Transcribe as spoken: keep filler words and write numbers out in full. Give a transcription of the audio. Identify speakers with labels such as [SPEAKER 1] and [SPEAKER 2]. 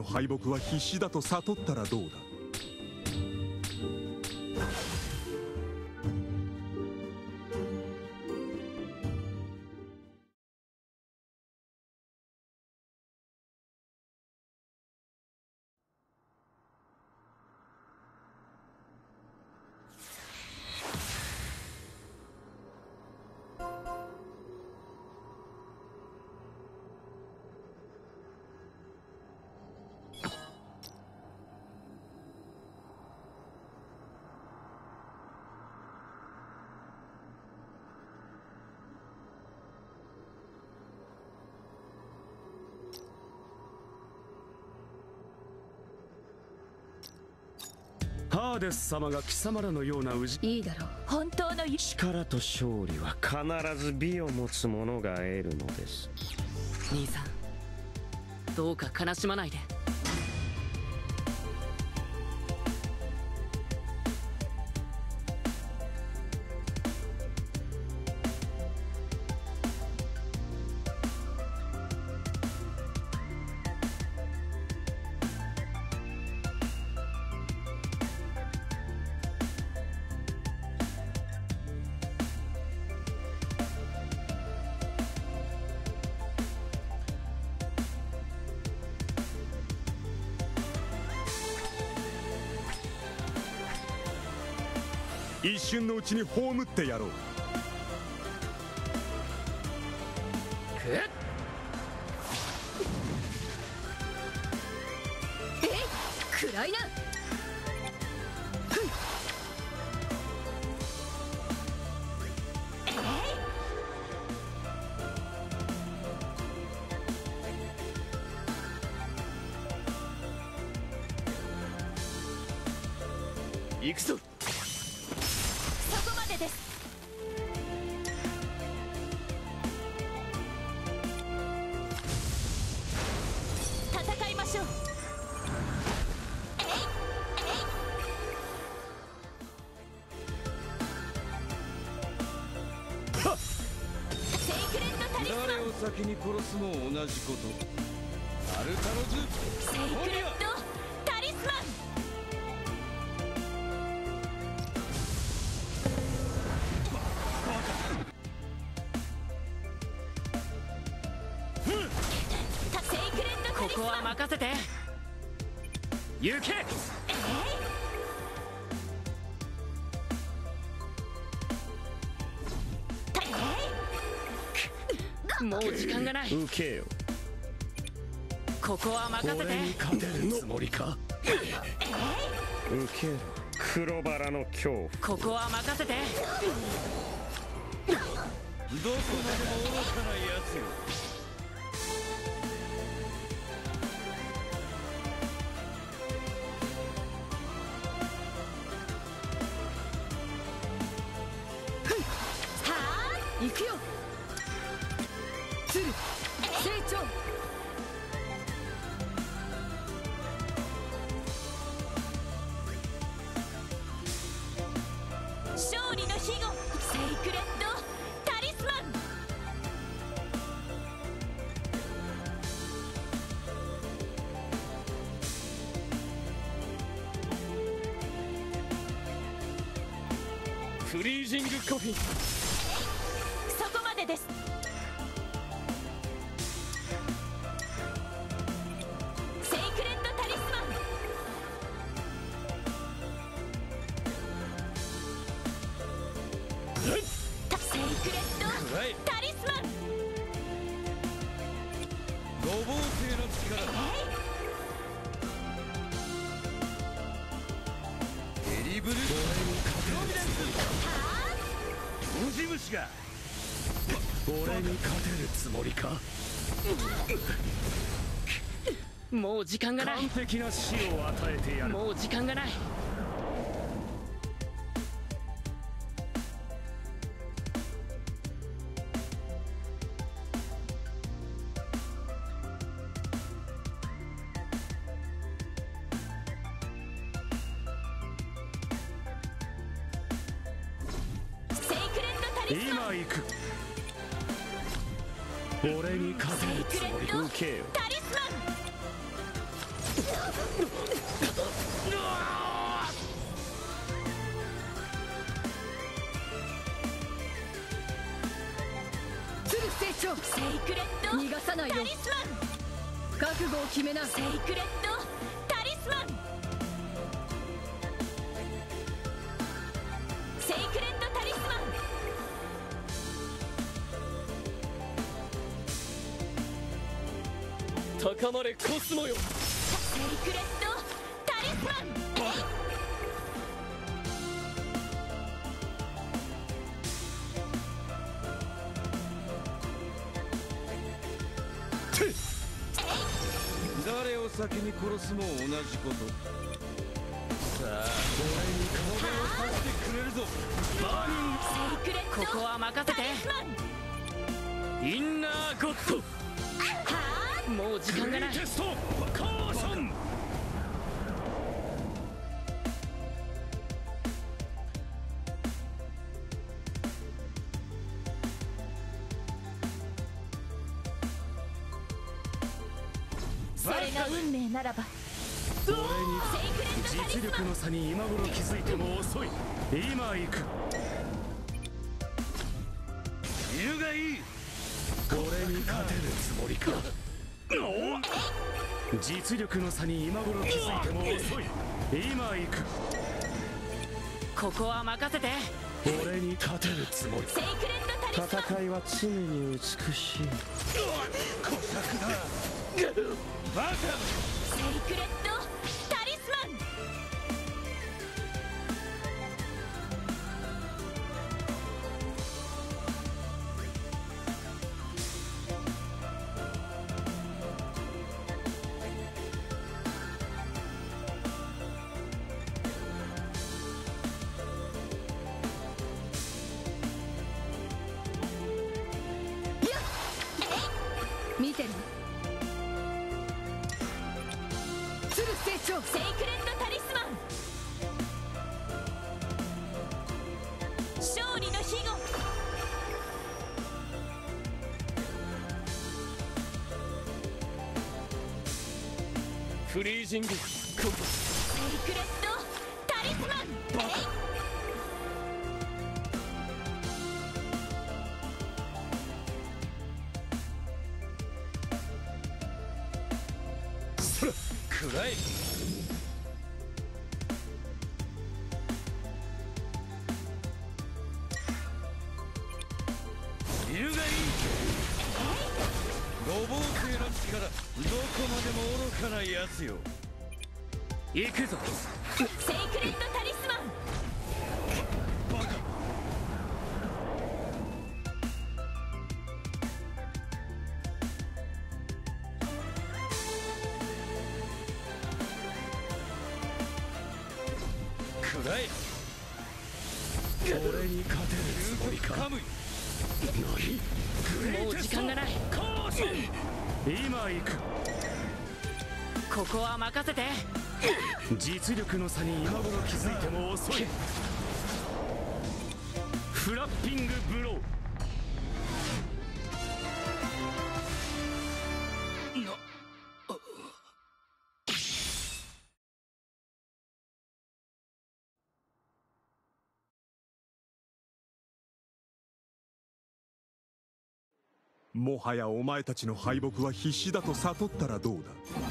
[SPEAKER 1] 敗北は必至だと悟ったらどうだ。
[SPEAKER 2] ハーデス様が貴様らのような氏。
[SPEAKER 3] いいだろう。本当の
[SPEAKER 4] 力と勝利は必ず美を持つ者が得るのです。
[SPEAKER 5] 兄さん、どうか悲しまないで。
[SPEAKER 1] 一瞬のうちに葬ってやろう。
[SPEAKER 5] くっえい、暗いな。
[SPEAKER 2] 行くぞ。
[SPEAKER 3] そこまでです。戦いましょう。セイクレットタリスマン。
[SPEAKER 2] 誰を先に殺すも同じこと。アルタロズ
[SPEAKER 3] セイクレットタリスマン。
[SPEAKER 5] ここは任せて。行け。もう時間がない。
[SPEAKER 4] 受けよ。
[SPEAKER 5] ここは任せて。
[SPEAKER 2] 俺に勝てるつもりか。
[SPEAKER 4] 受けろ。黒バラの恐怖。
[SPEAKER 5] ここは任せて。
[SPEAKER 2] どこまでも愚かなやつよ。
[SPEAKER 5] 行くよ。鶴成長。
[SPEAKER 3] 勝利の庇護、セイクレットタリスマン。
[SPEAKER 2] フリージングコフィン。
[SPEAKER 3] そこまでです。セイクレットタリスマン。セイクレットタリスマン。
[SPEAKER 2] ごぼう星の力。エリブルプロビデンス。ウジ虫が俺に勝てるつもりか。
[SPEAKER 5] もう時間がない。
[SPEAKER 2] 完璧な死を与えてやる。
[SPEAKER 5] もう時間がない。
[SPEAKER 2] 今行く。俺に勝てるつもり。
[SPEAKER 3] 受けよ。タリスマン。
[SPEAKER 6] 鶴成長、
[SPEAKER 3] セイクレット
[SPEAKER 6] 逃がさないよ。
[SPEAKER 3] タリスマン、
[SPEAKER 6] 覚悟を決めな。
[SPEAKER 3] セイクレットタリスマン、セイクレットタリスマン、
[SPEAKER 2] 高まれコスモよ。
[SPEAKER 3] セイクレットタリスマン、
[SPEAKER 2] 誰を先に殺すも同じこと。さあ、俺に壁を刺してくれるぞ。バーニング
[SPEAKER 3] セイクレット
[SPEAKER 5] ここは任せて。
[SPEAKER 3] タリスマン、
[SPEAKER 2] インナーゴッド
[SPEAKER 3] はあ、
[SPEAKER 5] もう時間がない。
[SPEAKER 2] テストカーソン。
[SPEAKER 3] それが運命ならば、
[SPEAKER 4] 俺に
[SPEAKER 3] セイクレットタリ
[SPEAKER 4] 実
[SPEAKER 3] スマン、
[SPEAKER 4] 力の差に今頃気づいても遅い。今行く。
[SPEAKER 2] 犬がいい。
[SPEAKER 4] 俺に勝てるつもりか。実力の差に今頃気づいても遅い。今行く。
[SPEAKER 5] ここは任せて。
[SPEAKER 4] 俺に勝てるつもり。
[SPEAKER 3] セイクレットタリスマン、
[SPEAKER 4] 戦いは常に美しい。
[SPEAKER 2] バカ。
[SPEAKER 3] セイクレットタリスマン、
[SPEAKER 6] 見てる。鶴成長、
[SPEAKER 3] セイクレットタリスマン、勝利の庇護、
[SPEAKER 2] フリージングコンボ。
[SPEAKER 3] セイクレットタリスマン、
[SPEAKER 2] くらえ。犬がいい。ごぼう星の力、どこまでも愚かなやつよ。
[SPEAKER 4] 行くぞ。
[SPEAKER 3] セイクレットタリスマン、
[SPEAKER 2] バカ。くらえ。
[SPEAKER 4] 俺に勝てるつもりか。
[SPEAKER 2] カムイ。
[SPEAKER 5] もう時間がない。
[SPEAKER 2] カーソン。
[SPEAKER 4] 今行く。
[SPEAKER 5] ここは任せて。
[SPEAKER 4] 実力の差に今頃気づいても遅い。フラッピングブロー。
[SPEAKER 1] もはやお前たちの敗北は必至だと悟ったらどうだ。